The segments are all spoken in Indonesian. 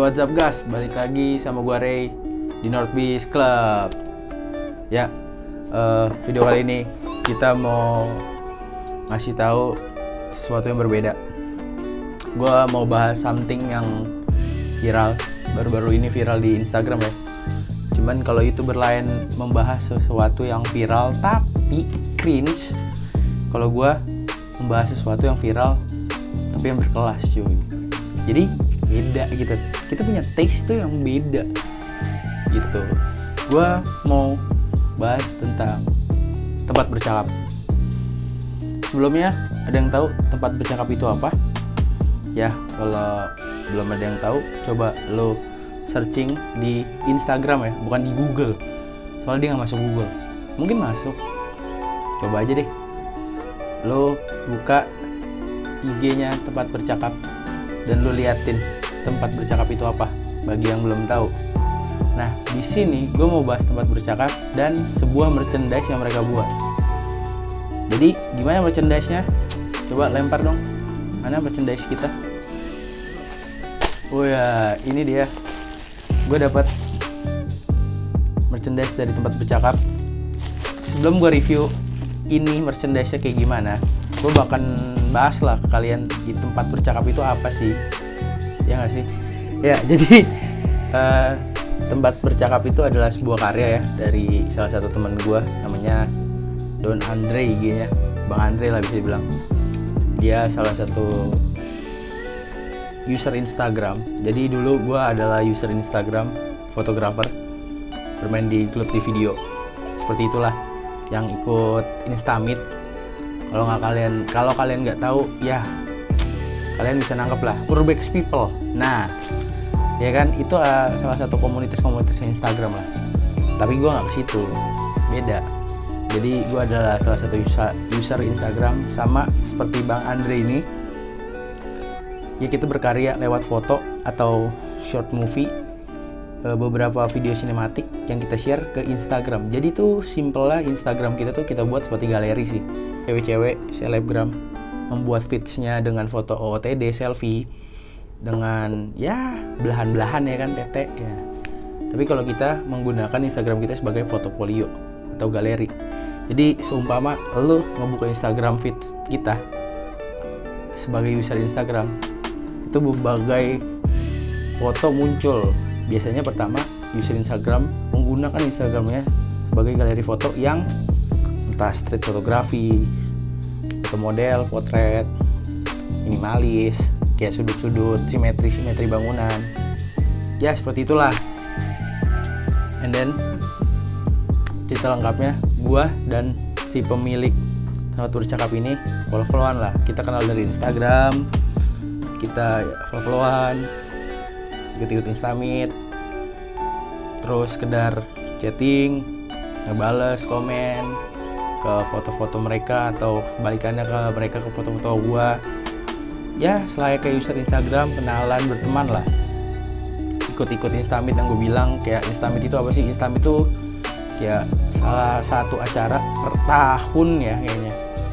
What's up guys, balik lagi sama gua Ray di North Beach Club. Ya, video kali ini kita mau ngasih tahu sesuatu yang berbeda. Gua mau bahas something yang viral, baru-baru ini viral di Instagram ya. Cuman kalau itu berlain membahas sesuatu yang viral tapi cringe, kalau gua membahas sesuatu yang viral tapi yang berkelas cuy. Jadi beda gitu, kita punya taste tuh yang beda gitu. Gua mau bahas tentang tempat bercakap. Sebelumnya ada yang tahu tempat bercakap itu apa? Ya, kalau belum ada yang tahu, coba lo searching di Instagram ya, bukan di Google. Soalnya dia nggak masuk Google. Mungkin masuk. Coba aja deh. Lo buka IG-nya tempat bercakap dan lo liatin tempat bercakap itu apa bagi yang belum tahu. Nah, di sini gue mau bahas tempat bercakap dan sebuah merchandise yang mereka buat. Jadi, gimana merchandise-nya? Coba lempar dong. Mana merchandise kita? Oh ya, ini dia. Gue dapat merchandise dari tempat bercakap. Sebelum gue review ini merchandise-nya kayak gimana, gue bakal bahas lah ke kalian di tempat bercakap itu apa sih. Ya nggak sih? Ya, jadi tempat bercakap itu adalah sebuah karya ya dari salah satu teman gue, namanya Don Andre IG-nya, Bang Andre lah bisa dibilang. Dia salah satu user Instagram. Jadi dulu gue adalah user Instagram, fotografer, bermain di klub di video. Seperti itulah, yang ikut Instamit. Kalau kalian nggak tahu, ya kalian bisa nangkep lah, Urbex People. Nah, ya kan, itu salah satu komunitas Instagram lah. Tapi gue nggak ke situ, beda. Jadi gue adalah salah satu user Instagram, sama seperti Bang Andre ini. Ya, kita berkarya lewat foto atau short movie, beberapa video sinematik yang kita share ke Instagram. Jadi tuh simple lah, Instagram kita tuh kita buat seperti galeri sih. Cewek-cewek, selebgram membuat feeds-nya dengan foto OOTD, selfie, dengan ya belahan-belahan ya kan, tete ya. Tapi kalau kita menggunakan Instagram kita sebagai portofolio atau galeri. Jadi seumpama lo ngebuka Instagram feeds kita sebagai user Instagram, itu berbagai foto muncul. Biasanya pertama user Instagram menggunakan Instagramnya sebagai galeri foto yang entah street fotografi, foto model, potret, minimalis, kayak sudut-sudut, simetri bangunan. Ya, seperti itulah. And then cerita lengkapnya, gua dan si pemilik tempat bercakap ini follow-followan lah. Kita kenal dari Instagram, kita follow-followan, ikut-ikut Instamit, terus sekedar chatting, ngebales komen ke foto-foto mereka atau kebalikannya ke mereka ke foto-foto gua. Ya, selayaknya user Instagram, kenalan, berteman lah. Ikut-ikut Instamit yang gue bilang. Kayak Instamit itu apa sih? Instamit itu kayak salah satu acara per tahun ya kayaknya.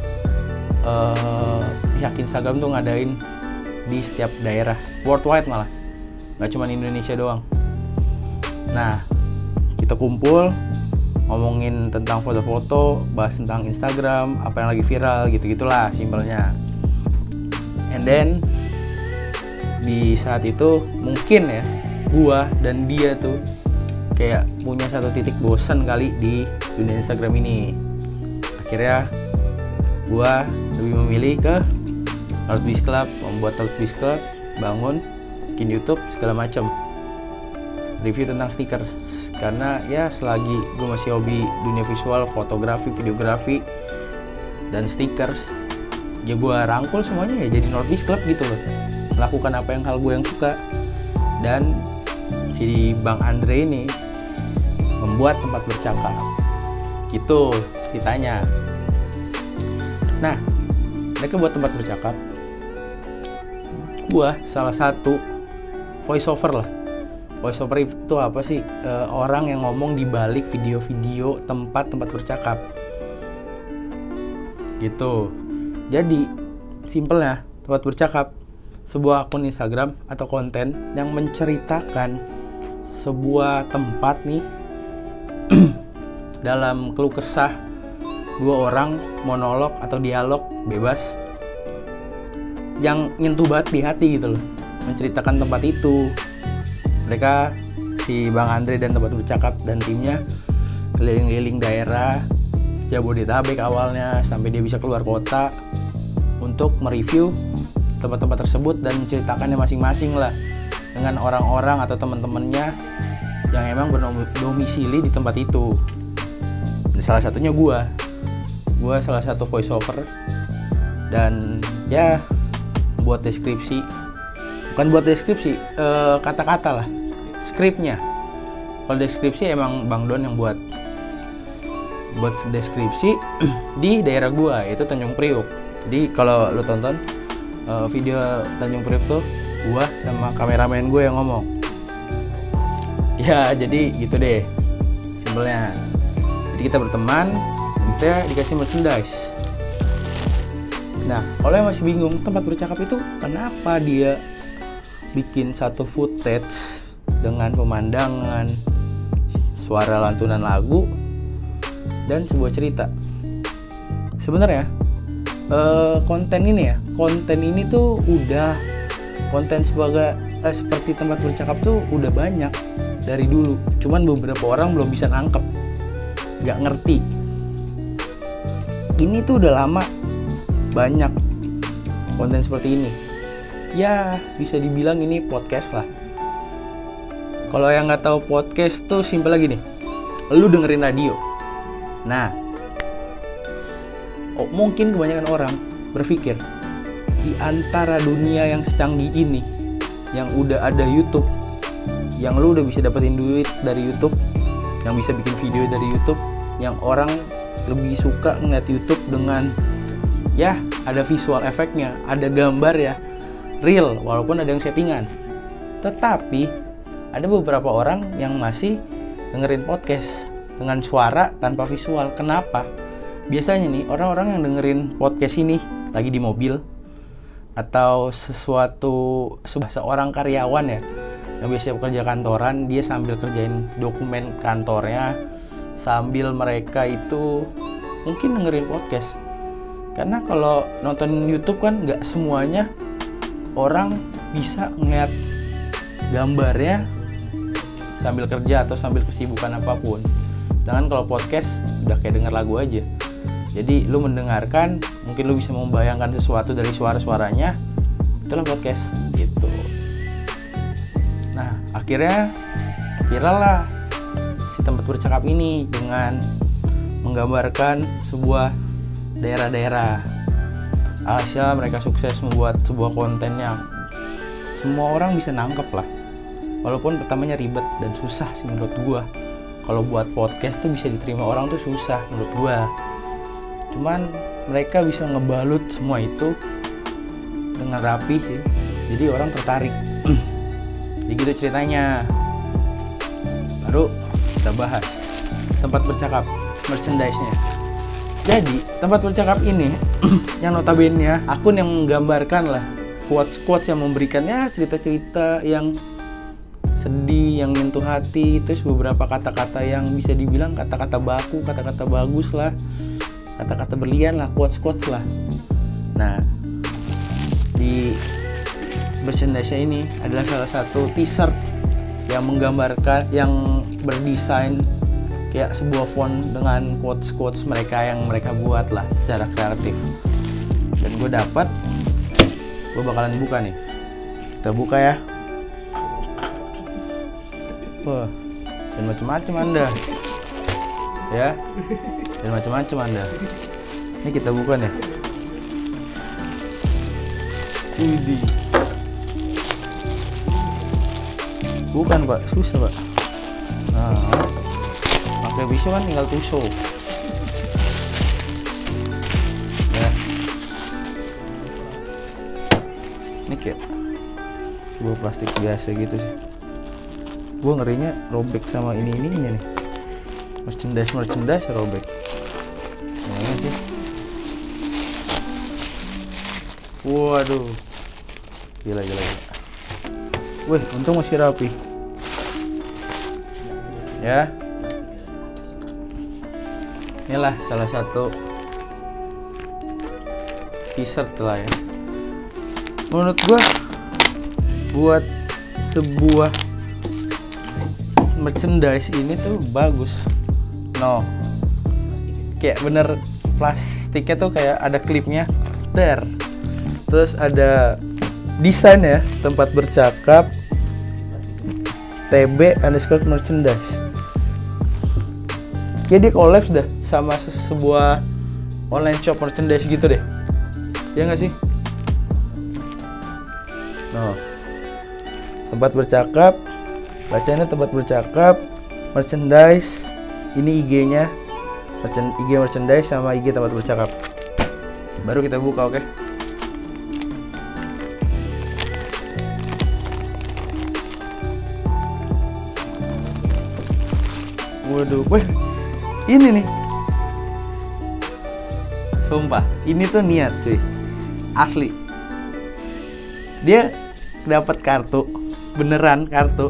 Pihak Instagram tuh ngadain di setiap daerah, worldwide malah, nggak cuma Indonesia doang. Nah, kita kumpul ngomongin tentang foto-foto, bahas tentang Instagram, apa yang lagi viral, gitu-gitulah simpelnya. And then di saat itu mungkin ya, gua dan dia tuh kayak punya satu titik bosan kali di dunia Instagram ini. Akhirnya gua lebih memilih ke North Beach Club, membuat North Beach Club, bangun, bikin YouTube segala macam, review tentang stiker. Karena ya selagi gue masih hobi dunia visual, fotografi, videografi, dan stickers, ya gue rangkul semuanya ya jadi North Beach Club gitu loh. Melakukan apa yang hal gue yang suka. Dan si Bang Andre ini membuat tempat bercakap. Gitu ceritanya. Nah, mereka buat tempat bercakap. Gue salah satu voice over lah. Voice over itu apa sih? Orang yang ngomong di balik video-video tempat-tempat bercakap. Gitu. Jadi, simpelnya tempat bercakap sebuah akun Instagram atau konten yang menceritakan sebuah tempat nih dalam keluh kesah dua orang, monolog atau dialog bebas yang nyentuh banget di hati gitu loh, menceritakan tempat itu. Mereka, si Bang Andre dan Tempat Bercakap dan timnya keliling-keliling daerah Jabodetabek awalnya sampai dia bisa keluar kota untuk mereview tempat-tempat tersebut dan menceritakannya masing-masing lah dengan orang-orang atau teman-temannya yang emang berdomisili di tempat itu. Dan salah satunya gue salah satu voice over dan ya buat deskripsi, bukan buat deskripsi, kata-kata lah, skripnya. Kalau deskripsi emang Bang Don yang buat deskripsi di daerah gue, itu Tanjung Priuk. Jadi kalau lo tonton video Tanjung Priuk tuh gua sama kameramen gue yang ngomong. Ya jadi gitu deh simpelnya. Jadi kita berteman dan kita dikasih merchandise. Nah kalau yang masih bingung Tempat Bercakap itu kenapa dia bikin satu footage dengan pemandangan, suara lantunan lagu dan sebuah cerita. Sebenarnya konten ini tuh udah konten seperti Tempat Bercakap tuh udah banyak dari dulu, cuman beberapa orang belum bisa nangkep, nggak ngerti. Ini tuh udah lama banyak konten seperti ini. Ya bisa dibilang ini podcast lah. Kalau yang nggak tahu podcast tuh simpel lagi nih, lu dengerin radio. Nah mungkin kebanyakan orang berpikir di antara dunia yang secanggih ini, yang udah ada YouTube, yang lu udah bisa dapetin duit dari YouTube, yang bisa bikin video dari YouTube, yang orang lebih suka ngeliat YouTube dengan ya ada visual efeknya, ada gambar ya, real walaupun ada yang settingan. Tetapi ada beberapa orang yang masih dengerin podcast dengan suara tanpa visual. Kenapa? Biasanya nih orang-orang yang dengerin podcast ini lagi di mobil atau seorang karyawan ya yang biasanya bekerja kantoran, dia sambil kerjain dokumen kantornya sambil mereka itu mungkin dengerin podcast. Karena kalau nonton YouTube kan nggak semuanya orang bisa ngeliat gambarnya sambil kerja atau sambil kesibukan apapun. Sedangkan kalau podcast udah kayak denger lagu aja. Jadi lu mendengarkan, mungkin lu bisa membayangkan sesuatu dari suara-suaranya, itulah podcast gitu. Nah akhirnya viral lah si Tempat Bercakap ini dengan menggambarkan sebuah daerah-daerah. Alhasil mereka sukses membuat sebuah konten yang semua orang bisa nangkep lah. Walaupun pertamanya ribet dan susah sih menurut gua. Kalau buat podcast tuh bisa diterima orang tuh susah menurut gua. Cuman mereka bisa ngebalut semua itu dengan rapi sih. Jadi orang tertarik. Jadi gitu ceritanya. Baru kita bahas Tempat Bercakap, merchandise-nya. Jadi Tempat Bercakap ini yang notabene akun yang menggambarkan lah quotes-quotes yang memberikannya cerita-cerita yang sedih, yang menyentuh hati, terus beberapa kata-kata yang bisa dibilang kata-kata baku, kata-kata bagus lah, kata-kata berlian lah, quotes-quotes lah. Nah di merchandise ini adalah salah satu t-shirt yang menggambarkan, yang berdesain kayak sebuah font dengan quotes-quotes mereka yang mereka buat lah secara kreatif. Dan gue dapat, gue bakalan buka nih. Kita buka ya. Wah, dan macam-macam Anda. Ya, dan macam-macam Anda. Ini kita buka nih. Widih. Bukan Pak, susah Pak. Nah, pakai pisau kan tinggal tusuk. Ya. Ini kayak sebuah plastik biasa gitu sih. Gue ngerinya robek sama ininya nih. Merchandise robek. Nah, sih. Waduh. Gila. Wih, untung masih rapi. Ya. Inilah salah satu t-shirt lah ya. Menurut gua buat sebuah merchandise ini tuh bagus. Kayak bener plastiknya tuh kayak ada klipnya. Terus ada desain ya, tempat bercakap TB_merchandise. Kayak dia collab dah sama sebuah online shop merchandise gitu deh. Ya nggak sih? Tempat bercakap, bacanya tempat bercakap, merchandise. Ini IG-nya, IG merchandise sama IG tempat bercakap. Baru kita buka, oke? Waduh, weh, ini nih. Sumpah, ini tuh niat cuy, asli. Dia dapat kartu, beneran kartu.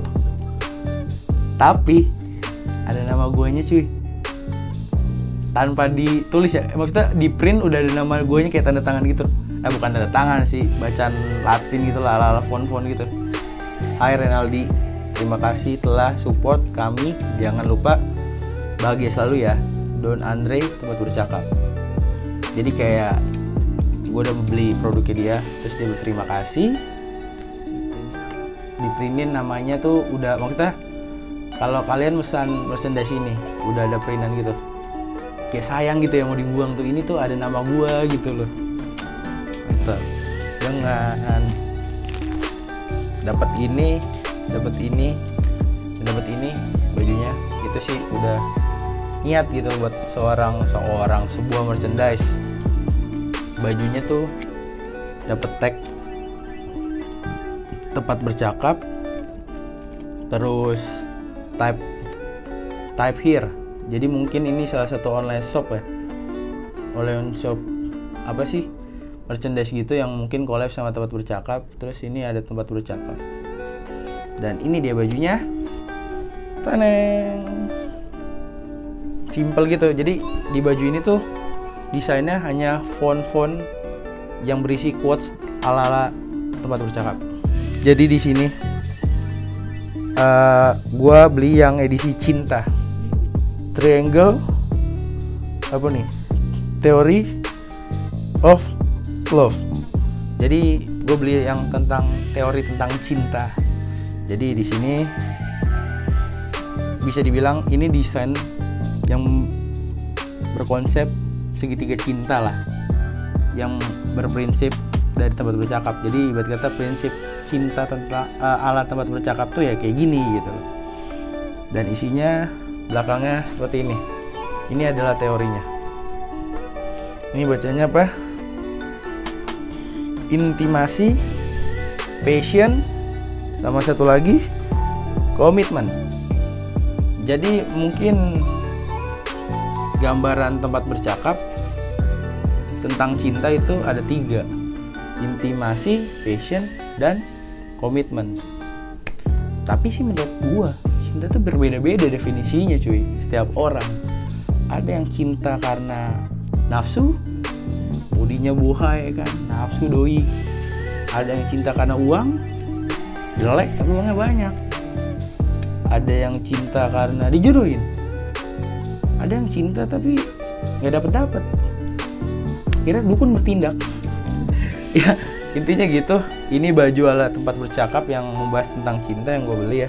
Tapi ada nama guanya cuy. Tanpa ditulis ya, maksudnya di print udah ada nama guanya kayak tanda tangan gitu. Bukan tanda tangan sih, bacaan Latin gitu lah, ala-ala font-font gitu. Hai Renaldi, terima kasih telah support kami. Jangan lupa bahagia selalu ya. Don Andre, tempat bercakap. Jadi kayak gue udah beli produknya dia, terus dia berterima kasih. Di printin namanya tuh udah, maksudnya kalau kalian pesan merchandise ini udah ada printan gitu. Kayak sayang gitu ya mau dibuang tuh, ini tuh ada nama gua gitu loh. Mantap. Dengan dapat ini bajunya, itu sih udah niat gitu buat sebuah merchandise. Bajunya tuh dapat tag tempat bercakap, terus type here. Jadi mungkin ini salah satu online shop ya, online shop apa sih, merchandise gitu yang mungkin collab sama tempat bercakap. Terus ini ada tempat bercakap, dan ini dia bajunya. Taneng, simple gitu. Jadi di baju ini tuh desainnya hanya font-font yang berisi quotes ala-ala tempat bercakap. Jadi di sini gua beli yang edisi cinta, Triangle apa nih, Theory of Love. Jadi gue beli yang tentang teori tentang cinta. Jadi di sini bisa dibilang ini desain yang berkonsep segitiga cinta lah, yang berprinsip dari tempat bercakap. Jadi ibarat kata prinsip cinta tentang ala tempat bercakap tuh ya kayak gini gitu. Dan isinya belakangnya seperti ini. Ini adalah teorinya. Ini bacanya apa? Intimasi, passion, sama satu lagi komitmen. Jadi mungkin gambaran tempat bercakap tentang cinta itu ada 3: intimasi, passion, dan komitmen. Tapi sih menurut gua cinta tuh berbeda-beda definisinya cuy, setiap orang. Ada yang cinta karena nafsu, bodinya buhay kan, nafsu doi. Ada yang cinta karena uang, jelek tapi uangnya banyak. Ada yang cinta karena dijodohin. Ada yang cinta tapi nggak dapet. Kira dukun bertindak. Ya intinya gitu. Ini baju ala tempat bercakap yang membahas tentang cinta yang gue beli ya.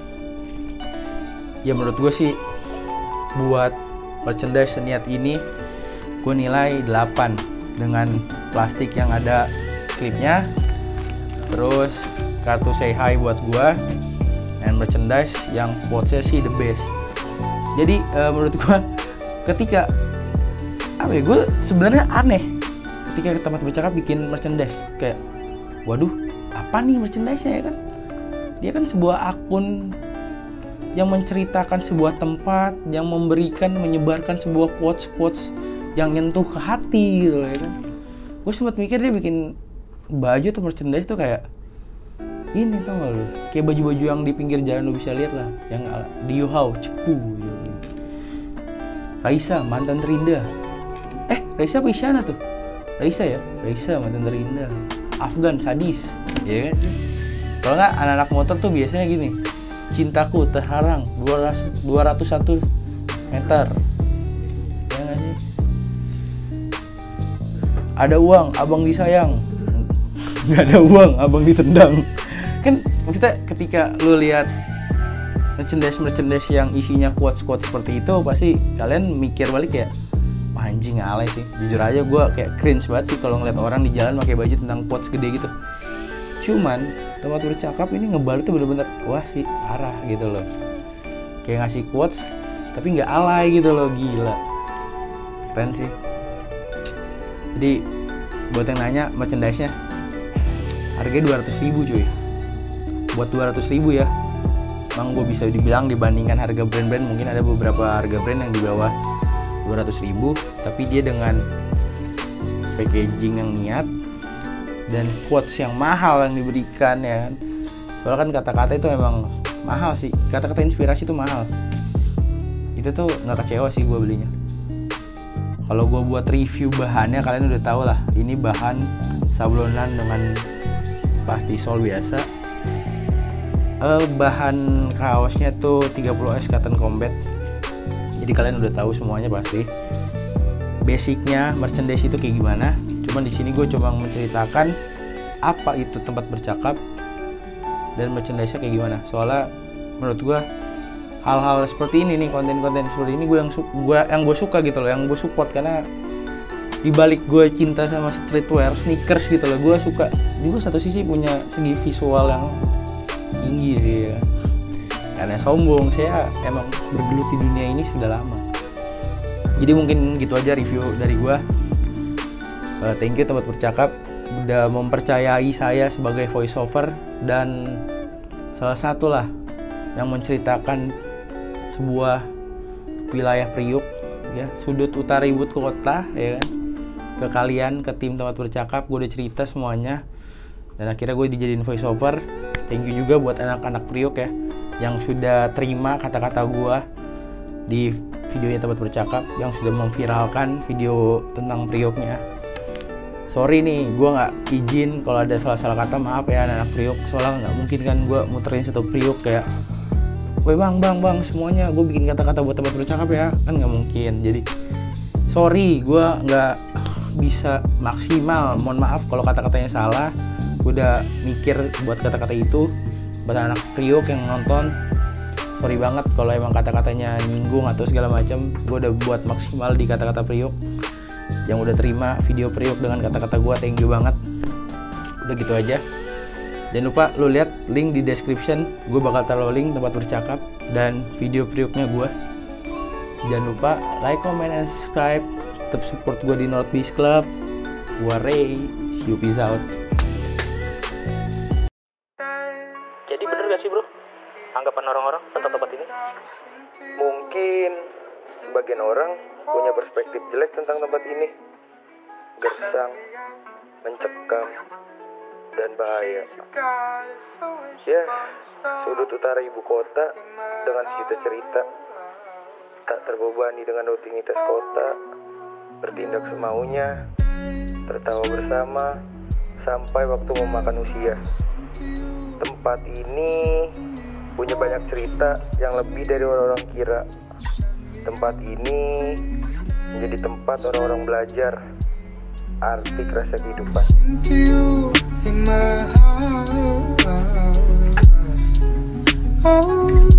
Ya menurut gue sih buat merchandise seniat ini gue nilai 8 dengan plastik yang ada klipnya, terus kartu say hi buat gue, dan merchandise yang quotes-nya sih the best. Jadi menurut gue ketika gue sebenarnya aneh ketika tempat bercakap bikin merchandise kayak waduh apa nih merchandise-nya ya kan. Dia kan sebuah akun yang menceritakan sebuah tempat, yang menyebarkan sebuah quotes yang nyentuh ke hati gitu ya kan. Gue sempat mikir dia bikin baju atau merchandise tuh kayak ini tau gak lu, kayak baju-baju yang di pinggir jalan lu bisa lihat lah, yang di Yuhao cepu gitu. Raisa mantan terindah. Raisa apa Isyana tuh? Raisa ya, Raisa mantan terindah. Afgan sadis, ya kan? Kalau nggak anak-anak motor tuh biasanya gini, cintaku terharang 201 meter, ya nggak sih? Ada uang, abang disayang. Nggak ada uang, abang ditendang. Kan maksudnya ketika lu lihat merchandise yang isinya quotes seperti itu, pasti kalian mikir balik ya, wah anjing alay sih. Jujur aja gue kayak cringe banget sih kalau ngeliat orang di jalan pakai baju tentang quotes gede gitu. Cuman tempat bercakap ini ngebalut tuh bener-bener wah sih parah gitu loh. Kayak ngasih quotes tapi nggak alay gitu loh, gila. Keren sih. Jadi buat yang nanya merchandise-nya, harganya 200.000 cuy. Buat 200.000 ya, emang gue bisa dibilang dibandingkan harga brand-brand, mungkin ada beberapa harga brand yang di bawah 200.000, tapi dia dengan packaging yang niat dan quotes yang mahal yang diberikan, ya kan. Soalnya kan kata-kata itu emang mahal sih, kata-kata inspirasi itu mahal. Itu tuh nggak kecewa sih gue belinya. Kalau gue buat review bahannya, kalian udah tau lah, ini bahan sablonan dengan plastisol biasa. Bahan kaosnya tuh 30S cotton combat. Jadi kalian udah tahu semuanya pasti. Basicnya merchandise itu kayak gimana. Cuman di sini gue coba menceritakan apa itu tempat bercakap dan merchandise-nya kayak gimana. Soalnya menurut gue hal-hal seperti ini nih, konten-konten seperti ini yang gue suka gitu loh, yang gue support, karena dibalik gue cinta sama streetwear, sneakers gitu loh, gue suka juga satu sisi punya segi visual yang tinggi sih ya. Karena sombong, saya emang bergelut di dunia ini sudah lama. Jadi mungkin gitu aja review dari gue. Thank you tempat bercakap udah mempercayai saya sebagai voice over, dan salah satu lah yang menceritakan sebuah wilayah Priuk ya, sudut utara ibu kota ya kan, ke kalian, ke tim tempat bercakap. Gue udah cerita semuanya dan akhirnya gue dijadiin voice over. Thank you juga buat anak-anak Priuk ya yang sudah terima kata-kata gue di videonya tempat bercakap, yang sudah memviralkan video tentang Priuknya. Sorry nih, gue nggak izin kalau ada salah-salah kata, maaf ya anak-anak Priuk. Soalnya nggak mungkin kan gue muterin satu Priuk kayak, weh bang semuanya gue bikin kata-kata buat tempat bercakap ya, kan nggak mungkin. Jadi sorry, gue nggak bisa maksimal, mohon maaf kalau kata-katanya salah. Gue udah mikir buat kata-kata itu buat anak Priuk yang nonton. Sorry banget kalau emang kata-katanya nyinggung atau segala macam. Gue udah buat maksimal di kata-kata Priuk. Yang udah terima video Priuk dengan kata-kata gue, thank you banget. Udah gitu aja. Jangan lupa lu lihat link di description. Gue bakal taruh link tempat bercakap dan video Priuknya gue. Jangan lupa like, comment, and subscribe. Tetap support gue di North Beach Club. Gue Ray. See you, peace out. Jadi bener gak sih bro anggapan orang-orang tentang tempat ini? Mungkin sebagian orang punya perspektif jelek tentang tempat ini. Gersang, mencekam, dan bahaya. Ya, sudut utara ibu kota dengan sejuta cerita. Tak terbebani dengan rutinitas kota, bertindak semaunya, tertawa bersama, sampai waktu memakan usia. Tempat ini punya banyak cerita yang lebih dari orang-orang kira. Tempat ini menjadi tempat orang-orang belajar arti kerasa kehidupan.